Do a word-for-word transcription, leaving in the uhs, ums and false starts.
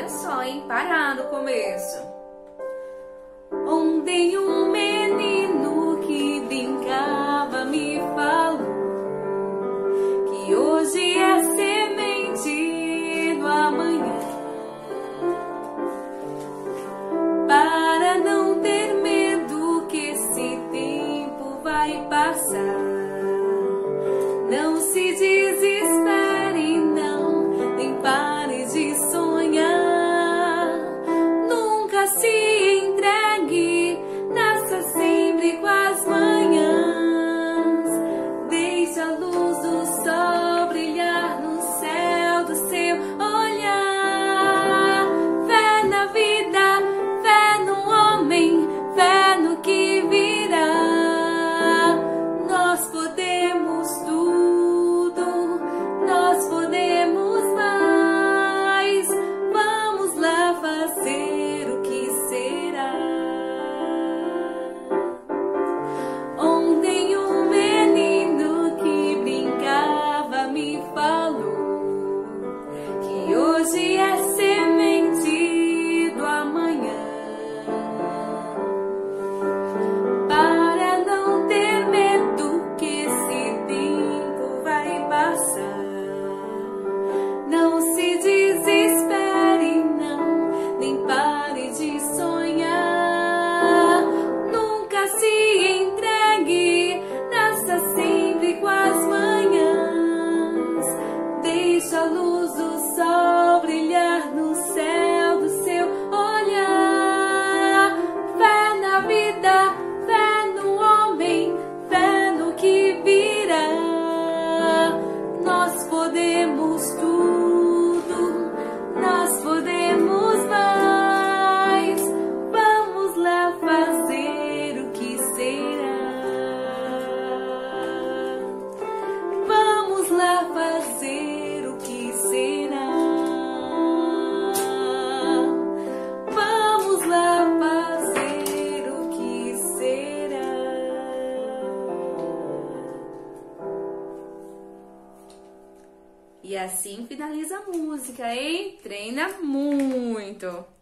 olha só, hein? Parar no começo. Ontem um menino que brincava me falou que hoje é semente do amanhã. Para não ter medo que esse tempo vai passar, não se desespere, não, nem pare de sonhar. Nunca se entregue, nasça sempre com as manhãs. Deixe a luz do sol brilhar no céu do seu olhar. Fé na vida, fé no homem, fé no que virá. Nós podemos tudo, nós podemos mais. Vamos lá fazer o que será. Ontem um menino que brincava me falou que hoje é semente do amanhã. Para não ter medo que esse tempo vai passar, não se desespere, não, nem pare de sonhar. Nunca se entregue, nasça sempre com as manhãs. Deixa a luz do sol brilhar no céu do seu olhar. Fé na vida, fé no homem, fé no que virá. Nós podemos tudo, nós podemos mais. Vamos lá fazer o que será. Vamos lá fazer o que será. Vamos lá fazer o que será. E assim finaliza a música, hein? Treina muito!